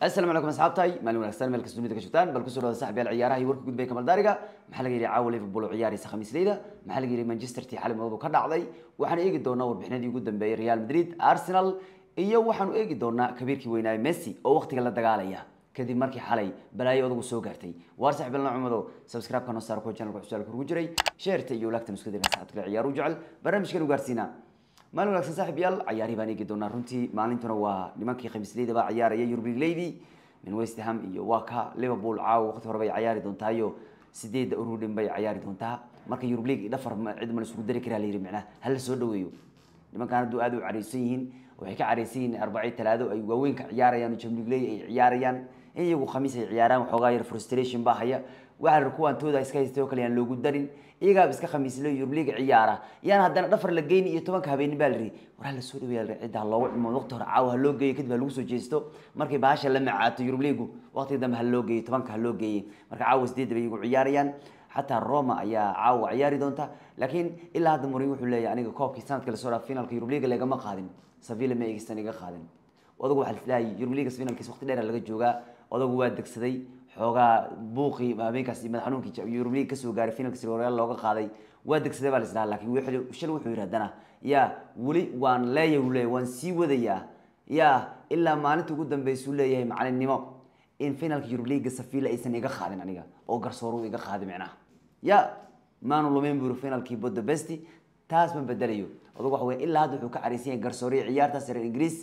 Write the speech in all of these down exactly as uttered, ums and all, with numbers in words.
السلام عليكم اصحابتي مالين wanaagsan meel kasta dunida ka shubtaan bal ku soo dhawaada saaxiib yaal ciyaaraha iyo warka gudbay kamal daariga maxaa laga yiri caawa Liverpool oo ciyaaraysa Khamiisleyda maxaa laga yiri Manchester City xalay madoow ka dhacday waxaan eegi doonaa warbixinadii ugu dambeeyay Real Madrid Arsenal iyo waxaan eegi doonaa kabiirkii weynaa Messi oo waqtiga la dagaalaya kadib markii xalay balaayo ugu soo gaartay waar saaxiib yaal nacmado subscribe kana saar ko channelka cusub ku jiray share iyo like tan isku dayna saacadka ciyaaru jecel barnaamijkan u gaarsiina maalin wanaagsan saaxiib yaal ciyaari baan eegi doonaa runtii maalintuna waa nimankii Khamiisleyda baa ciyaaraya Europe League من ويست هام iyo waka Liverpool caaw waqti hore bay ciyaari doontaa sideed urudin bay ciyaari doontaa marka Europe League dhafar cid ma isku dari karaa leeyahay macna hal soo dhaweeyo nimankan aad aad u cariisan yihiin waxay ka cariisan yihiin arbaciin talaado ay waaweyn ka ciyaarayaan Champions League ay ciyaarayaan iyagu khamiis ay ciyaaraan waxoogaa yar frustration baa haya waxa kuwan tooda iska haystay kaliya loogu darin iyaga iska khamiis loo Europe League ciyaara yaan haddana dhafar la geeyay iyo tobanka habeen baalri waxa la soo dhaweeyay cid loogu dhimo waqti hore caaw loo geeyay kadib lagu soo jeesto markay baasha la macaato Europe League waqti dambe hal loo geeyay tobanka hal loo geeyay marka caaw sideed bay iyagu ciyaarayaan حتى روما يا عاو عياري دونتا لكن إلا هذا مورينيو وحول لي يعني كوب كيسانت كلا صورة فينال كيوروب ليج اللي جمع قادم سفيلا ما يجستني جا قادم وضعوا حل تلاقي يوروب ليج فينال كيس وقت دير اللي جوجا وضعوا وادك سدي حوجا بوقي ما بين كاس من حنون كي يوروب ليج كسو جاري فينال كسو ريال لوجا قادي وادك سدي بالإسرائيل لكن وحول شلو وحول هدنا يا ولي وان لا يولي وان سي وذيا يا إلا ما أنت قدام بيسولي يا مع النمو إن فينال كيوروب ليج سفيلا إيسن يجا قادم يعني جا أو قرصورو يجا قادم معناه يا ما نقول مين بيرو فينال كيبود بستي تاس من بدليو أضوء هو إلا هذا حكى عريسين قرصوري عيار تسر إنجليز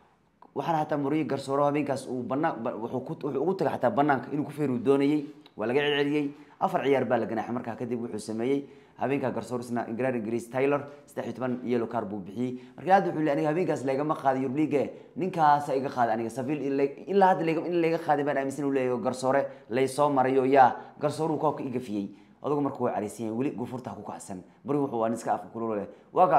وحنا حتى مري قرصورها بينكاس وبنا وحكوت وحكوت حتى بنانك إنه كفر ودوني ولا قاعد عليي أفر عيار بالك أنا حمرك كذب وحسمي هبينك قرصور سنا إنجلار إنجليز تايلر استحيت من يلو كاربو بحي رجعت وحول أنا هبينكاس لقى ما خاد يربليجه نينكاس إيجا خاد أنا سفيل إلا إلا هذا لقى إلا لقى خاد بنا مسنو ليه قرصوره ليه صام مريو يا قرصورو كوك إيجا فيه أدوك مركو عريسين ولي قفرتها كوك حسن بري وحوا نسكا أفكر كلوا له واقع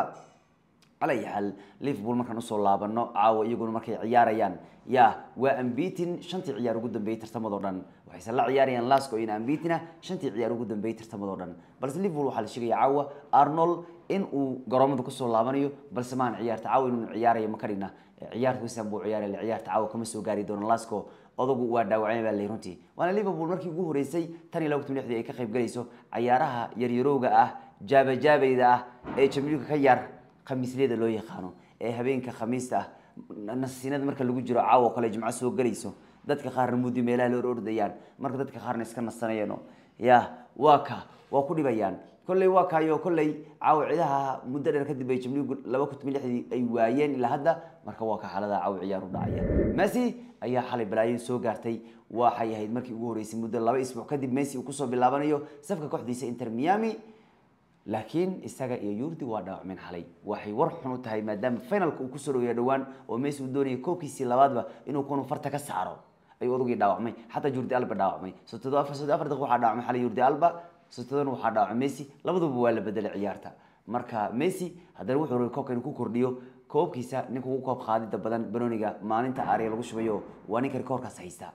على أي حال ليفربول مركان وصل لابنو عاو يقولون مركي عياريان يا وأمبيتين شنتي عيار قدام بيتر تمضرن وحيسلا عياريان لاسكو إن أمبيتنا شنتي عيار قدام بيتر تمضرن بس ليفربول وحال شيء عاو أرنولد إن وجرامد كسر لابنيو بس ما عيار تعاون إنه عياري مكرنا عيار وسام بو عيار العيار تعاو كمسو جاري دون لاسكو أضوء وادعوين بالليرونتي وأنا ليفربول مركي جوه رئيسي تاني لو كتبنا حدي كخيب جليسو عيارها يريروجا أه جاب جاب إذا إيه تملك خيار خميس ليدا لو يخانو إيه هبين كخميس ده الناس السنة مركي اللي جرى عاو كل جمعة سو جليسو دتك خار مودي ميلا لور ديان مركي دتك خار نسكن السنة يا واكا وكل بيان كل واكا يو كل عاو عدها مدة كده بيجملوا لو كنت ملي حدي أيوين إلى هذا مركي واكا حالة عاو عيار وداعية ماشي أي حال بلاين سو قارتي waxay ahayd markii ugu horeysay muddo laba isbuuc kadib Messi uu ku soo bilaabanayo safka kooxdiisa Inter Miami laakiin isaga iyo Jordi waa dhaawacmeen xalay waxay war xun u tahay maadaama finalka uu ku soo dhaweeyay dhawaan oo Messi uu doonayay koobkiisii labaadba inuu koonu farta ka saaro ay odugii dhaawacmay xataa Jordi Alba dhaawacmay soddon afar soddon afar daqiiqo waxa dhaawacmay xalay Jordi Alba soddon waxa dhaawacmay Messi labaduba waa la bedelay ciyaarta marka Messi haddana wuxuu rabay koobka inuu ku kordhiyo koobkiisa ninka ugu koob qaadida badan Baroniga maalinta Ariel lagu shubayo waa ninka rekoorkaas haysta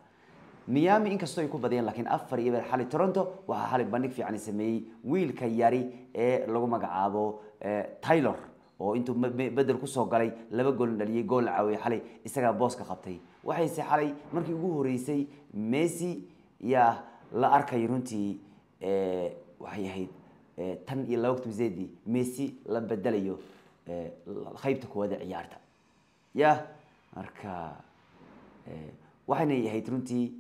ميامي إنك استوي كوب بدين لكن أفر يبر حالي تورنتو وحالي بنك في يعني سمي ويل كياري إيه لغو مقعابو إيه تايلور وإنتو بدل كوسو قالي لما قول لي جول عوي حالي استقى بوسكا خبطي وحيسي حالي مركي يقوه ريسي ميسي يا لا أركا يرونتي إيه وحي هيد إيه تن إلا وقت مزيدي ميسي لبدليو إيه خيبتك وادع عيارتا يا أركا إيه وحنا هيد رونتي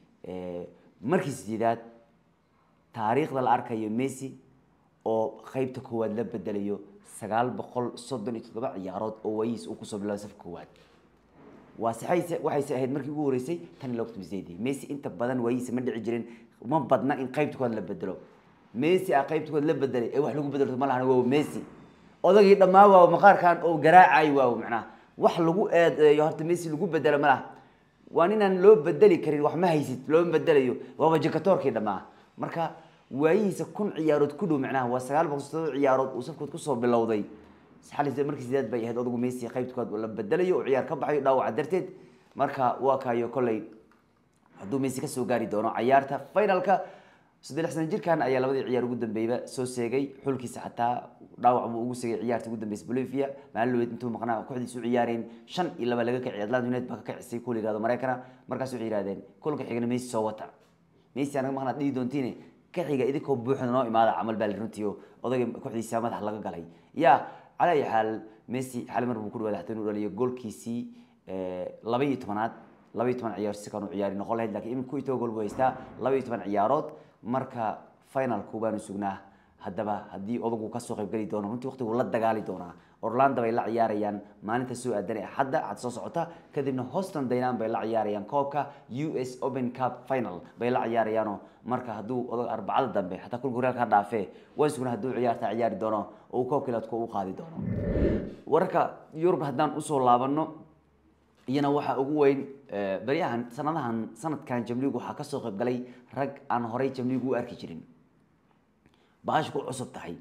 markii sideedaad taariikhda la arkayo Messi oo qaybta koowaad la bedelayo sagaal boqol soddon iyo toddoba ciyaarood oo wayis uu ku soo bilaabay safka koowaad waa saxayse waxay ahayd markii ugu horeysay tan la waqti Messi Messi inta badan wayis ma dhici jirin ma badna in qaybta koowaad la bedelo Messi a qaybta koowaad la bedelay ee wax lagu bedelo ma lahan waa Messi odagii dhamaa waa maqaarkan oo garaacay waa macnaha wax lagu eedeeyo horta Messi lagu bedelo ma laha وأنا لو بدلي كريم وحما هيسيت لو بدليه وهو جكتور كده معه مركا وعيس كون عيارات كله معناه وسجال بقصة عيارات وصفكت قصة باللوضي حال زي مركز زياد بي هذا أضو ميسي خيبت كود ولا بدليه وعيار كبح يداو عدرتد مركا واكا يقولي هدو ميسي كسو جاري دونه عيارته فاينالك siddeed sano jirkan ayaa labadii ciyaar ugu dambeeyay soo seegay xulkiisa xataa dhaawac buu ugu seegay ciyaartii ugu dambeysay Bolivia maalin intuu maqnaa kooxdiisu ciyaareen shan iyo laba laga kacay Atlanta United baa ka kacisay kuligaada Mareykanka markaas waxay yiraahdeen kulka xigana Messi soo wata Messi anaga maqnaa dhii doontiine ka xiga idinko buuxda noo imaada amal baa runtii odayga kooxdiisa madax laga galay ya على حال ميسي حال مر بكل واحد حتى نقول يقول كيسي لبي تمنات لبي تمن عيار سكانوا عيارين نقول هيد لكن إمكن كويتو قول بويستا لبي تمن عيارات مركا فاينل كوبان سجناه هدبا هدي أبغى كسر قبل قليل دونا هنتي وقت ولد دجالي دونا أورلاندو بيلا عياريان ما أنت سوء الدنيا حدا عتصاص عطا كذا إنه هوستن دينام بيلا عياريان كوكا يو إس أوبن كاب فاينل بيلا عياريانو مركا هدو أربعة دمبي حتى كل جورال كان دافع ويسكون هدو عيار تعيار دونا وكوكا لا تكون قاضي دونا وركا يورب هدان أصول لابنو iyana waxa ugu weyn bariyahan sanadahan sanad kan jamligu waxa ka soo qayb galay rag aan horay jamligu u arki jirin baash ku cusub tahay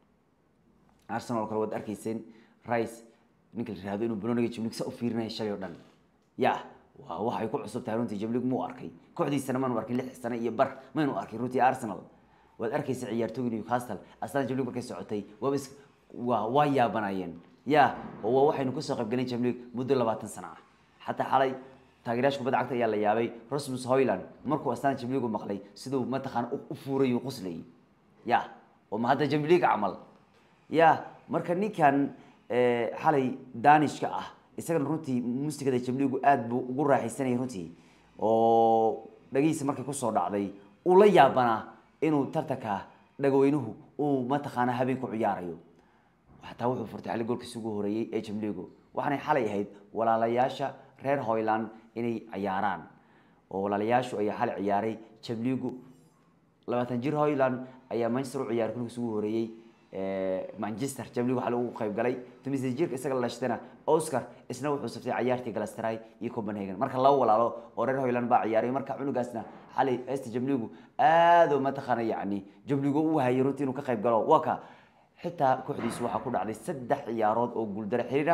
Arsenal kala wad arkayseen Rice ninka la raado inuu Bruno jamligu sa u fiirnay shalay oo dhan ya waa waxay ku cusub tahay runtii jamligu mu arkay kooxdiisana ma arkin lix sano iyo bar ma inuu arkay runtii Arsenal wad arkaysay ciyaartooyga Newcastle astaan jamligu markay socotay waa is waa waa yaabanayeen ya oo waxaynu ku soo qayb galay jamligu muddo labaatan sano ah حتى حالي تاجرش كبد عقد يلا يابي رسمس هويلاند مركو أستان جمليجو مقلي سدو ما تخان أفوري وقصلي يا وما هذا جمليج عمل يا مركني كان حالي دانش كأه يسكن روتي مستك ده جمليجو أد بقرة حسنة روتي أو لقيس مركي كسر عضي ولا يابنا إنه ترتكه لقوينه وما تخانه هبيكو عياريو حتى هو فرت على جول كسوجو هري إيه جمليجو وحنا حالي هيد ولا لياشة reer Hoyland inay ciyaaraan oo walaalayaashu ay xal ciyaaray Champions labaatan jir Hoyland ayaa Manchester ciyaar ku soo horeeyay ee Manchester Champions waxa lagu qayb galay tumis jirka isaga la shitana Oscar isna wuxuu saftay ciyaartii Galatasaray iyo Copenhagen marka la walaalo oo reer Hoyland baa ciyaaray marka cunugaasna xalay est Champions aad oo ma taqaan yaani Champions uu hayay runtii inuu ka qayb galo waka xitaa kooxdiisu waxa ku dhacday saddex ciyaarood oo guul dar xiriira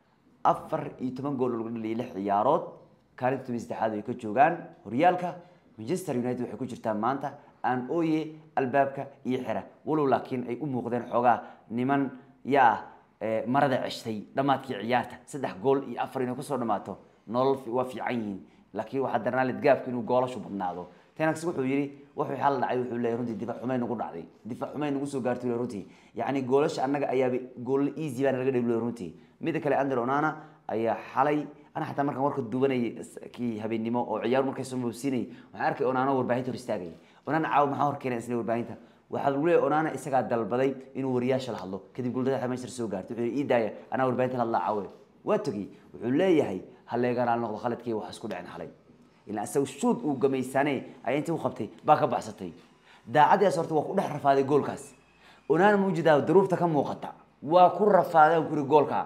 afar iyo toban gool lagu dhaliyay lix ciyaarood kaalinta saddexaad ay ka joogaan horyaalka Manchester United waxay ku jirtaa maanta aan ooye albaabka iyo xira walow laakiin ay u muuqdeen xogaa niman yaa marada ceshtay dhamaadkii ciyaarta saddex gool iyo afar inay ku soo dhamaato nolol waa fiican yihiin laakiin waxa darnaa lid gaafka inuu goolasho badnaado tanax wuxuu yiri wuxuu xal dhacay wuxuu leeyahay runtii difaac xumeyn ugu dhacday difaac xumeyn ugu soo gaartay runtii yaani goolasha annaga ayaa gool easy baan laga dhigay runtii mid kale Ander Onana ayaa xalay ana xataa markaan warka duwanay ki habeenimo oo ciyaar markay soo moobsinay waxaan arkay Onana warbaahinta istaagay Onana caaw maxaa hor keenay isla warbaahinta waxa uu leeyahay Onana isaga dalbaday inuu wariyaasha la hadlo kadib guuldada Manchester soo gaartay wuxuu iidaaya ana warbaahinta la caawe waa tagi wuxuu leeyahay haleegan noqdo khaladkii wax isku dhacin xalay ilaa asaw shoot uu gamaysanay ay intii uu qabtay baa ka baxsatay daacad ay sorto waa ku dhex rafaaday goolkaas Onana muujidaa duruufta ka muuqata waa ku rafaaday ku goolka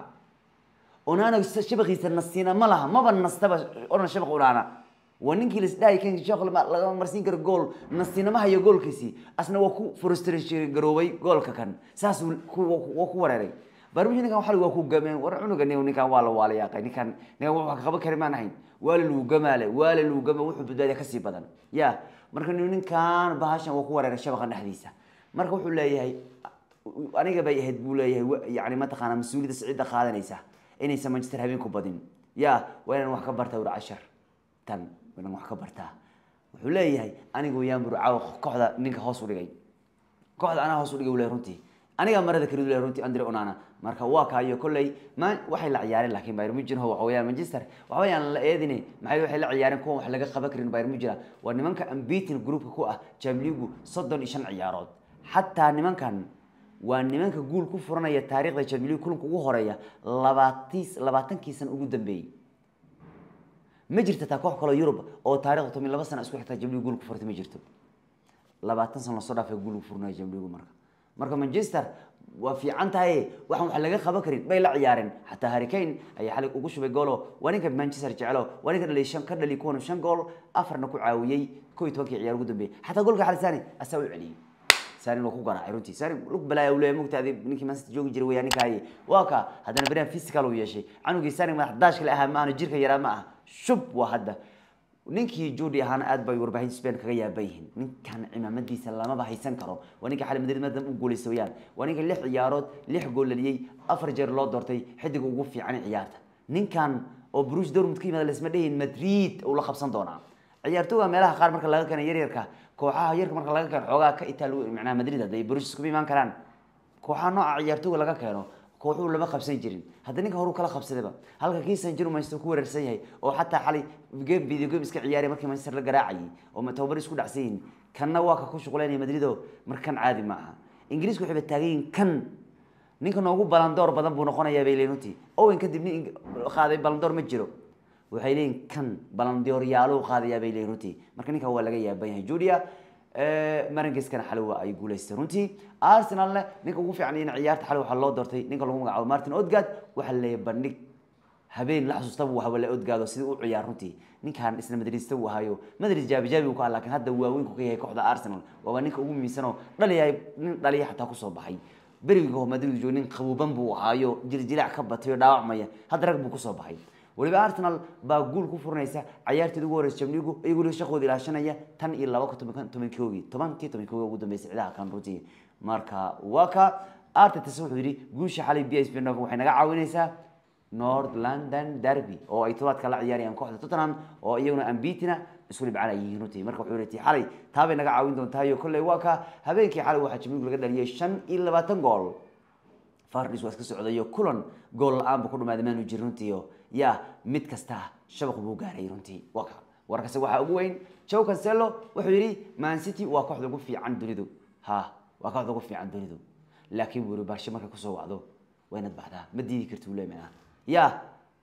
Onana shabaqiisa nasiina ma laha ma ban nastaba oran shabaq Onana waninki lisdaay kan shaqal laga marsiin karo gool nasiina ma hayo goolkiisi asna waa ku frustration garoobay goolka kan saas ku ku wareeray barbiinka waxa lagu ku gameen war cunuga ninkan waa la waalayaaqay ninkan ninkan wax ka qaban kari ma ahayn waa la gamaale waa la gama wuxuu badbaadiya ka sii badan ya marka ninkan bahashan waa ku wareeray shabaqa dhaxdiisa marka wuxuu leeyahay aniga bay ahayd buu leeyahay yaani ma taqaan mas'uuliyadda sicida qaadanaysa inay Manchester habeenku badin ya waan wax ka bartaa ur cashar tan waan wax ka bartaa wuxuu leeyahay anigu yaan bur caaw kooxda ninka hoos u dhigay kooxda ana hoos u dhigay wala runtii aniga marada kaliya wala runtii Andre Onana marka waa kaayo kulay ma waxay la ciyaareen laakiin Bayern Munich oo waxa weeyaan Manchester waxa weeyaan la eedinay maxay waxay la ciyaareen kuwa wax laga qaban karin Bayern Munich waa nimanka unbeaten groupka ku ah Champions League soddon iyo shan ciyaarood hatta nimankan waa nimanka guul ku furanaya taariikhda Champions League kulanka ugu horeeya labaatan kiisan ugu dambeeyay ma jirto ta koox kale Yurub oo taariikhda toban iyo laba sano isku xigta Champions League guul ku furtay ma jirto labaatan sano soo dhaafay guul ku furnay Champions League marka marka Manchester waa fiican tahay waxaan wax laga qaban karin bay la ciyaareen hatta Harry Kane ay xalay ugu shubay goolo waninka Manchester jecelo waninka dhalay shan ka dhalay kuwan shan gool afarna ku caawiyay koob iyo toban ciyaar ugu dambeeyay hatta goolka xalisani asaw celiyay سارين وكو قرا عيرونتي سارين لوك بلا ولا مقتادي نيكي مانست جوجي جيري ويا نيكاي واكا هذا بريان فيزيكال ويا شيء عنو جي سارين ما حداش كلا اهم انا جيركا يرا ما شوب وهذا ninkii Jordi ahaan aad bay warbaahin Spain kaga yaabayeen ninkan cimaamadiisa lama bahaysan karo waa ninka xal Madrid madam u guuleysayaan waa ninka lix ciyaarood lix gool dhaliyay afar jeer loo doortay xidiga ugu fiican ciyaarta ninkan oo Borussia Dortmund ka yimid isma dhayn Madrid oo la qabsan doona ciyaartooyga meelaha qaar marka laga keenay yar yarka kooxaha yarka marka laga keeno xogaa ka Italy macnaha Madrid haday Borussia isku iman karaan kooxaha nooca ciyaartooyga laga keeno kooxu lama qabsan jirin hadda ninka horu kala qabsadaba halka kiisan jiro Manchester ku wareersan yahay oo xataa xalay game video game iska ciyaarey markii Manchester la garaacay oo ma tababar isku dhacsayn kanna waa ka ku shaqaleynay Madrid oo markan caadi ma aha Ingiriisku waxay taageen kan ninka noogu Ballon d'Or badan buu noqonayaa bay leeyahay oo in kadib nin qaaday Ballon d'Or ma jiro waxay leeyihiin kan Ballon d'Or yaalo qaadayaa bay leeyahay marka ninka waa laga yaabay yahay Julia ee marangiskana xalwa ay guuleysteen runtii Arsenal ninka ugu fiican in ciyaarta xalwa waxa loo doortay ninka lagu magacaabo Martin Odegaard waxa la bandhig habeen la xasuusta waxa wala Odegaard sidii uu ciyaar runtii ninkan isla Madridista uu hayo Madrid jaabi jaabi uu ka laakiin hadda waa weyn ku yahay kooxda Arsenal waa ninka ugu miisano dhaliyay nin dhaliyay xataa ku soo baxay berigo Madrid joogin nin qabuuban buu hayo jiljilac ka batay dhaawacmaya hadda rag buu ku soo baxay waliba Arsenal baa gool ku furnaysa ciyaartii ugu horeysay Champions League iyagoo shaqooda ilaashanaya tan iyo laba kun iyo toban koogi tobankii toban koogi ugu dambeysay ciidaha kan runtii marka waka Arteta wuxuu yiri guusha xalay B S P waxay naga caawinaysaa North London Derby oo ay tobaadka la ciyaarayaan kooxda Tottenham oo iyaguna ambiitina isku dhibcanayeen runtii marka wuxuu yiri xalay taabay naga caawin doontaa iyo kulay waka habeenkii xalay waxa Champions League laga dhaliyay shan iyo labaatan gool Fardis waa iska socday kulan gool aan ku dhumaaday maanu jirintiyo ya mid kasta shabaq buu gaaray runtii waka warkaas waxa ugu weyn Joao Cancelo wuxuu yiri Man City waa kooxda ugu fiican dunidu ha waa kooxda ugu fiican dunidu laakiin wuu Barca marka ku soo wacdo wayna baxdaa ma diidi kartuu leeyahay ya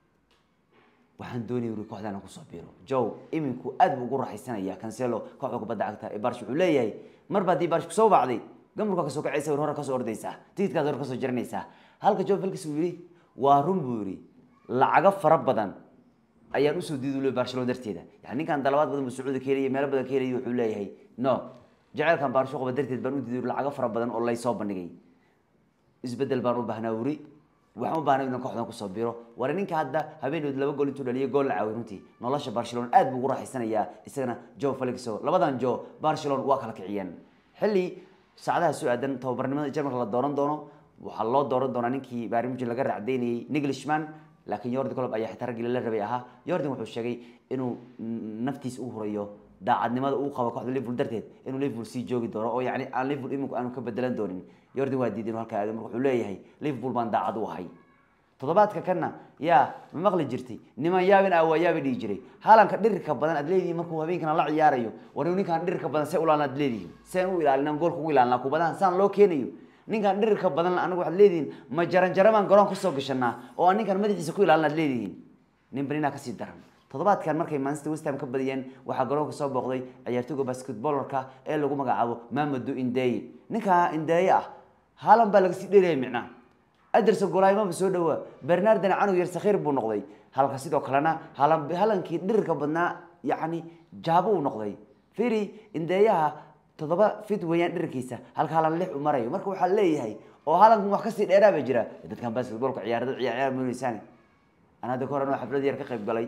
waxaan doonayay inuu kooxdana ku soo biiro Joao iminku aad buu ugu raaxaysanaya Cancelo kooxda kubadda cagta ee Barca wuxuu leeyahay marba dii Barca ku soo wacday gamarka ka soo kacaysa hore ka soo ordaysa tiidkaas hore ka soo jarnaysa halka Joao Felix uu yiri waa run buu yiri lacaga fara badan ayaan u soo diiday Barcelona darteeda yani ninkan dalabaad badan Sacuudi keenay meel badan keenay wuxuu leeyahay no jaceelkan Barcelona darteed baan u diiday lacaga fara badan oo lay soo bandhigay isbedel baan u baahnaa wuri waxaan u baahnaa inaan kooxdan ku soo biro war ninka hadda habeenadood laba gool intuu dhaliyay gool la caawin runtii nolosha Barcelona aad buu ugu raaxaysanaya isagana Joao Felix labadan Joao Barcelona waa kala kiciyeen xilli saacadaha soo aadan tababarnimada Jarmalka la dooran doono waxa loo dooran doonaa ninkii Bayern Munich laga raacdeynay Nagelsmann laakiin Jordi Klopp ayaa xitaa ragii la rabay aha Jordi wuxuu sheegay inuu naftiis u horeeyo daacadnimada uu qabo kooxda Liverpool darteed inuu Liverpool sii joogi doono oo yaani aan Liverpool iminku aanu ka bedelan doonin Jordi waa diiday inuu halka aado markuu leeyahay Liverpool baan daacad u ahay todobaadka kana ya ma maqli jirtay niman yaabin ah waa yaabi dhigi jiray haalanka dhirka badan aad leeyihiin markuu habeenkana la ciyaarayo war ninkan dhirka badan say u laalnaad leeyihiin seen u ilaalinaan goolka ugu ilaalinaa ku badan saan loo keenayo ninkan dhirka badan anagu waxaad leedihiin ma jaran jaramaan garoon ku soo gashanaa oo aan ninkan madaxiisa ku ilaalinaad leedihiin nin banina ka sii daran todobaadkan markay Manchester West Ham ka badiyeen waxa garoonka soo booqday ciyaartooyga basketballerka ee lagu magacaabo Mamadou Ndiaye ninka Ndiaye ah haalan baa laga sii dheereeyay micnaa Ederson goolaayma soo dhawa Bernardo Anu yar saxiir buu noqday halka sidoo kalena haalan halankii dhirka badnaa yaani jaabo uu noqday firi Ndiaye todoba fit weeyaan dhirkiisa halka haalan lix u marayo marka waxa leeyahay oo haalan wax ka sii dheeraaba jira dadkan basketballka ciyaarada ciyaar muunaysan ana hada korano xaflad yar ka qayb galay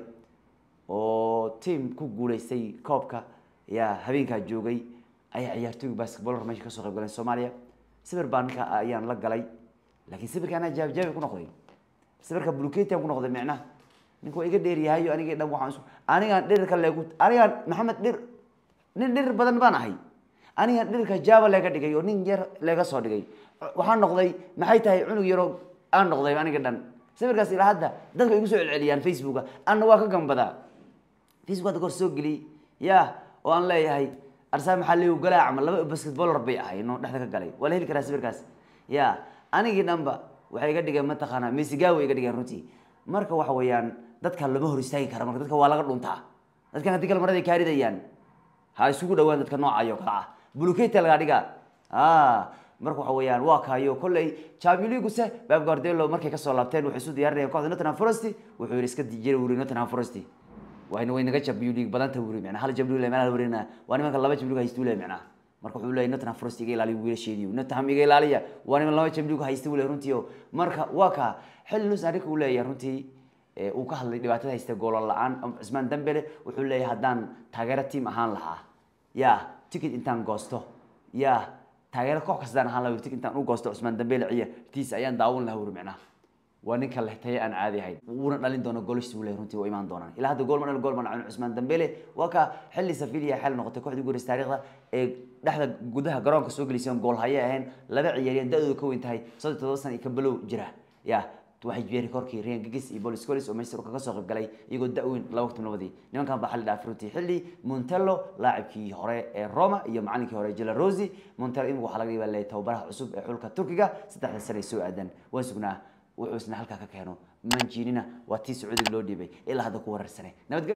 oo team ku guuleystay koobka ya habeenka joogay ay ciyaartooyga basketball meesha ka soo qayb galeen Soomaaliya sawir baanka ayaan la galay laakiin sawirka ana jaab jaab ku noqday sawirka bulukeeti ku noqday macna ninku iga dheer yahay aniga dhan waxaan aniga dhirka leegu aniga Maxamed dhir nin dhir badan baan ahay aniga dhirka jaaba laga dhigay oo nin yar laga soo dhigay waxaan noqday maxay tahay cunug yar oo aan noqday aniga dhan sawirkaas ilaa hadda dadka igu soo celceliyaan Facebook anna waa ka gambada Facebook dadka soo gali ya oo aan leeyahay arsaam xalli u galaa amal laba basketballer bay ahay inoo dhaxda ka galay wala heli karaa sawirkaas ya aniga dhanba waxay iga dhigeen ma taqaana Messi gaaw iga dhigeen runtii marka waxa weeyaan dadka lama hor istaagi kara marka dadka waa laga dhuntaa dadka hadii kala marada kaaridayaan ha isugu dhawaan dadka noocayo kala ah bulukeeti laga dhiga ah marka waxa weeyaan waa kaayo kulay Champions League se Pep Guardiola markay ka soo laabteen wuxuu soo diyaarinayay kooxda Nottingham Forest wuxuu iska dijiray wuri Nottingham Forest وين وين نجا Champions League بدن توري معنا هل Champions League معنا ورينا وأنا ما كان لبا Champions League هيستولي معنا مركو حولي نتنا فرست يجي لالي ويل شيء نتهم يجي لالي وأنا ما لبا Champions League هيستولي رنتيو مركا واكا حل نص عليك ولا يا رنتي uu ka hadlay dhibaatada haysta gool la'aan Ousmane Dembele wuxuu leeyahay hadaan taageero team ahaan lahaa ya ticket intaan goosto ya taageero koox kastaan ahaan lahaa ticket intaan u goosto Ousmane Dembele ciyaartiisa ayaan daawan lahaa urmicna waa ninka lehtay aan caadi ahayn wuuna dhalin doono goolish uu leeyahay runtii oo imaan doonaan ilaa hadda gool man gool man Ousmane Dembele waa ka xilli Sevilla xal noqotay kooxdii guuleystay taariikhda ee dhaxda gudaha garoonka soo galisay gool haya ahayn laba ciyaariyeen da'doodu ka weyn tahay saddex iyo toban sano ka bilow jira ya waxay jeeri korkii Ryan Giggs iyo Paul Scholes oo Manchester kaga soo qayb galay iyagoo da'weyn laba waqti labadii nimankan baa xal dhaafruti xilli Montella laacibkii hore ee Roma iyo macallinkii hore Jela Rossi Montella in waxa laga yaabaa tababaraha cusub ee xulka Turkiga saddexda sano soo aadan waan sugnaa wuxuu isna halka ka keeno manjiinina waa tii Sacuudiga loo dhibay ilaa hadda ku wararsanay nabad